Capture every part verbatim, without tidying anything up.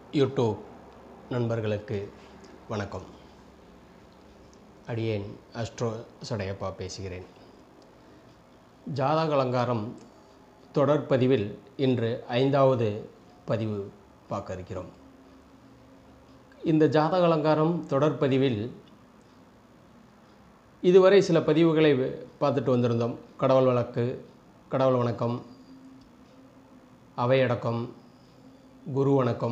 YouTube நண்பர்களுக்கு வணக்கம். அடியேன் அஸ்ட்ரோ சடையப்பா பேசுகிறேன். ஜாதக அலங்காரம் தொடர்பதிவில் இன்று ஐந்தாவது பதிவு பார்க்க இருக்கிறோம். இந்த ஜாதக அலங்காரம் தொடர்பதிவில் இதுவரை சில பதிவுகளை பார்த்துட்டு வந்திருந்தோம். கடவுள் வழக்கு, கடவுள் வணக்கம், அவையடக்கம், குரு வணக்கம்,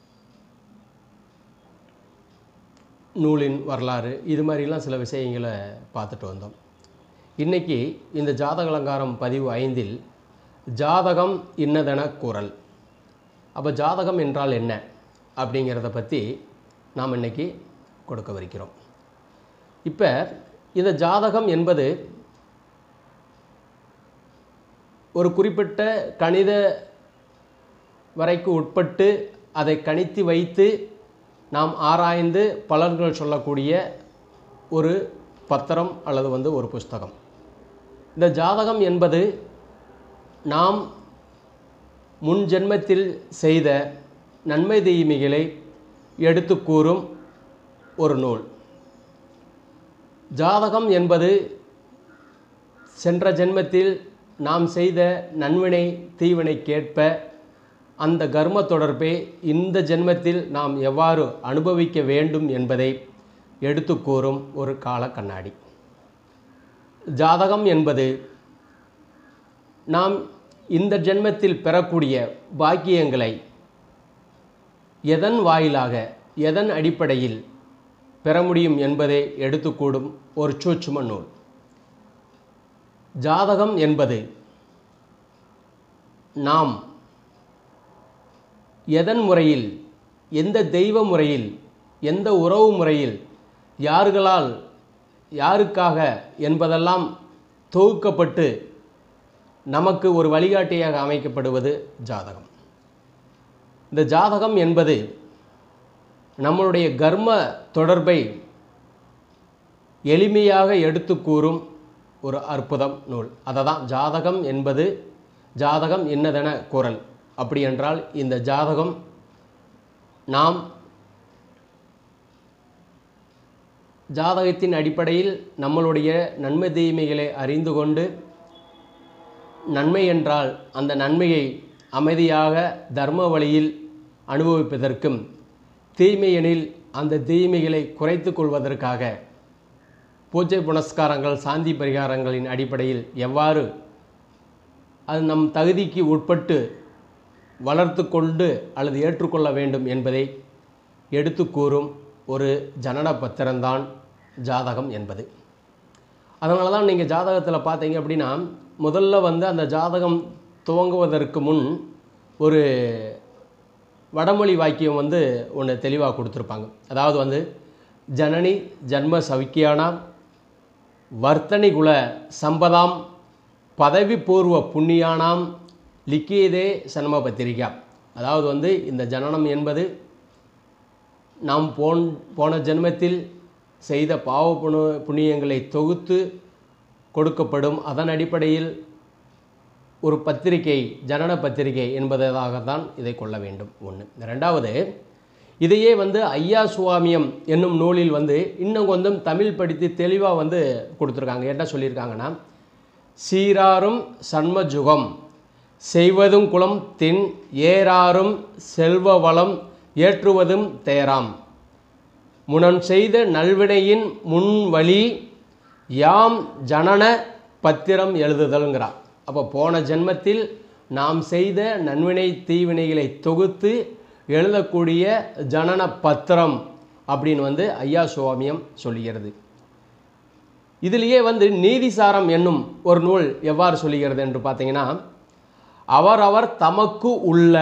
நூலின் வரலாறு, இது மாதிரிலாம் சில விஷயங்களை பார்த்துட்டு வந்தோம். இன்றைக்கி இந்த ஜாதக அலங்காரம் பதிவு ஐந்தில் ஜாதகம் இன்னதென கூறல். அப்போ ஜாதகம் என்றால் என்ன அப்படிங்கிறத பற்றி நாம் இன்றைக்கி கொடுக்கவிருக்கிறோம். இப்போ இந்த ஜாதகம் என்பது ஒரு குறிப்பிட்ட கணித வரைக்கு உட்பட்டு அதை கணித்து வைத்து நாம் ஆராய்ந்து பலன்கள் சொல்லக்கூடிய ஒரு பத்திரம் அல்லது வந்து ஒரு புஸ்தகம். இந்த ஜாதகம் என்பது நாம் முன் ஜென்மத்தில் செய்த நன்மை தீமைகளை எடுத்து கூறும் ஒரு நூல். ஜாதகம் என்பது சென்ற ஜென்மத்தில் நாம் செய்த நன்வினை தீவினைக்கேற்ப அந்த கர்ம தொடர்பை இந்த ஜென்மத்தில் நாம் எவ்வாறு அனுபவிக்க வேண்டும் என்பதை எடுத்து கூறும் ஒரு கால கண்ணாடி. ஜாதகம் என்பது நாம் இந்த ஜென்மத்தில் பெறக்கூடிய பாக்கியங்களை எதன் வாயிலாக, எதன் அடிப்படையில் பெற முடியும் என்பதை எடுத்துக்கூடும் ஒரு சூட்சும நூல். ஜாதகம் என்பது நாம் எதன் முறையில், எந்த தெய்வ முறையில், எந்த உறவு முறையில், யார்களால், யாருக்காக என்பதெல்லாம் தொகுக்கப்பட்டு நமக்கு ஒரு வழிகாட்டியாக அமைக்கப்படுவது ஜாதகம். இந்த ஜாதகம் என்பது நம்மளுடைய கர்ம தொடர்பை எளிமையாக எடுத்து கூறும் ஒரு அற்புதம் நூல். அதை தான் ஜாதகம் என்பது, ஜாதகம் இன்னதென கூறல். அப்படி என்றால் இந்த ஜாதகம் நாம் ஜாதகத்தின் அடிப்படையில் நம்மளுடைய நன்மை தீமைகளை அறிந்து கொண்டு, நன்மை என்றால் அந்த நன்மையை அமைதியாக தர்ம வழியில் அனுபவிப்பதற்கும், தீமையெனில் அந்த தீமைகளை குறைத்து கொள்வதற்காக பூஜை புனஸ்காரங்கள், சாந்தி பரிகாரங்களின் அடிப்படையில் எவ்வாறு அது நம் தகுதிக்கு உட்பட்டு வளர்த்து கொண்டு அல்லது ஏற்றுக்கொள்ள வேண்டும் என்பதை எடுத்து கூறும் ஒரு ஜனன பத்திரம்தான் ஜாதகம் என்பது. அதனால தான் நீங்கள் ஜாதகத்தில் பார்த்தீங்க அப்படின்னா, முதல்ல வந்து அந்த ஜாதகம் துவங்குவதற்கு முன் ஒரு வடமொழி வாக்கியம் வந்து ஒன்று தெளிவாக கொடுத்துருப்பாங்க. அதாவது வந்து ஜனனி ஜன்ம சவிக்கியானாம் வர்த்தனி குல சம்பதாம் பதவி பூர்வ புண்ணியானாம் லிக்கியதே சன்ம பத்திரிகா. அதாவது வந்து இந்த ஜனனம் என்பது நாம் போன் போன ஜென்மத்தில் செய்த பாவ புண புண்ணியங்களை தொகுத்து கொடுக்கப்படும். அதன் அடிப்படையில் ஒரு பத்திரிகை, ஜனன பத்திரிகை என்பதாகத்தான் இதை கொள்ள வேண்டும். ஒன்று. ரெண்டாவது, இதையே வந்து ஐயா சுவாமியம் என்னும் நூலில் வந்து இன்னும் கொஞ்சம் தமிழ் படித்து தெளிவாக வந்து கொடுத்துருக்காங்க. என்ன சொல்லியிருக்காங்கன்னா, சீராரும் சண்மஜுகம் செய்வதும் குலம் தின் ஏறாரும் செல்வ வளம் ஏற்றுவதும் தேராம் முனன் செய்த நல்வினையின் முன்வழி யாம் ஜனன பத்திரம் எழுதுதல்ங்கிறார். அப்போ போன ஜென்மத்தில் நாம் செய்த நன்வினை தீவினைகளை தொகுத்து எழுதக்கூடிய ஜனன பத்திரம் அப்படின்னு வந்து ஐயா சுவாமியம் சொல்லுகிறது. இதிலேயே வந்து நீதிசாரம் என்னும் ஒரு நூல் எவ்வாறு சொல்லுகிறது என்று பார்த்தீங்கன்னா, அவரவர் தமக்கு உள்ள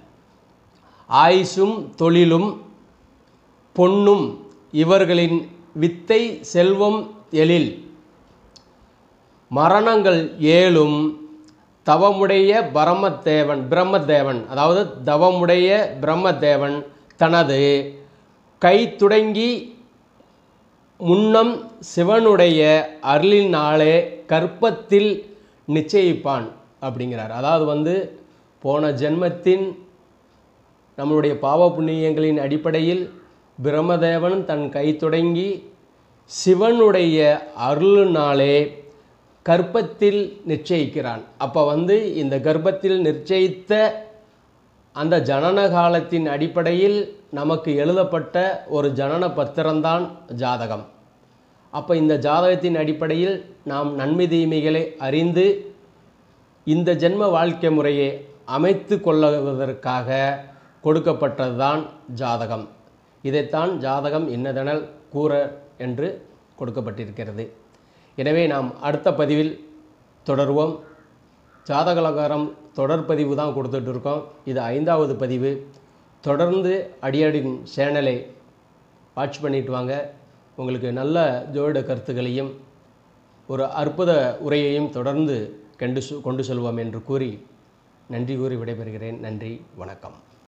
ஆயுசும் தொழிலும் பொன்னும் இவர்களின் வித்தை செல்வம் எழில் மரணங்கள் ஏழும் தவமுடைய பரமதேவன் பிரம்மதேவன் அதாவது தவமுடைய பிரம்மதேவன் தனது கை துடங்கி முன்னம் சிவனுடைய அருளினாலே கற்பத்தில் நிச்சயிப்பான் அப்படிங்கிறார். அதாவது வந்து போன ஜென்மத்தின் நம்மளுடைய பாவ புண்ணியங்களின் அடிப்படையில் பிரம்மதேவன் தன் கை தொடங்கி சிவனுடைய அருளினாலே கர்ப்பத்தில் நிச்சயிக்கிறான். அப்போ வந்து இந்த கர்ப்பத்தில் நிச்சயித்த அந்த ஜனன காலத்தின் அடிப்படையில் நமக்கு எழுதப்பட்ட ஒரு ஜனன பத்திரம்தான் ஜாதகம். அப்போ இந்த ஜாதகத்தின் அடிப்படையில் நாம் நன்மை தீமைகளை அறிந்து இந்த ஜென்ம வாழ்க்கை முறையை அமைத்து கொள்ளுவதற்காக கொடுக்கப்பட்டது தான் ஜாதகம். இதைத்தான் ஜாதகம் இன்னதெனல் கூற என்று கொடுக்கப்பட்டிருக்கிறது. எனவே நாம் அடுத்த பதிவில் தொடருவோம். ஜாதகலகாரம் தொடர் பதிவு தான் கொடுத்துட்டு இருக்கோம். இது ஐந்தாவது பதிவு. தொடர்ந்து அடியடின் சேனலை வாட்ச் பண்ணிட்டு வாங்க. உங்களுக்கு நல்ல ஜோதிட கருத்துக்களையும் ஒரு அற்புத உரையையும் தொடர்ந்து கண்டு கொண்டு செல்வோம் என்று கூறி நன்றி கூறி விடைபெறுகிறேன். நன்றி, வணக்கம்.